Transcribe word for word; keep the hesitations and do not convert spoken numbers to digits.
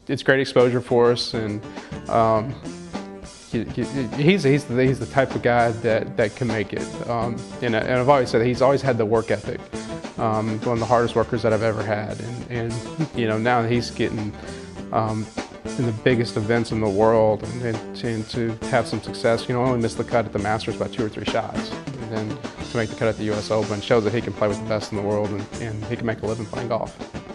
it's great exposure for us, and um, he, he, he's, he's, the, he's the type of guy that, that can make it. Um, and, and I've always said he's always had the work ethic. Um, one of the hardest workers that I've ever had, and, and you know, now that he's getting um, in the biggest events in the world, and, and, and to have some success, you know, only missed the cut at the Masters by two or three shots, and then to make the cut at the U S Open shows that he can play with the best in the world, and, and he can make a living playing golf.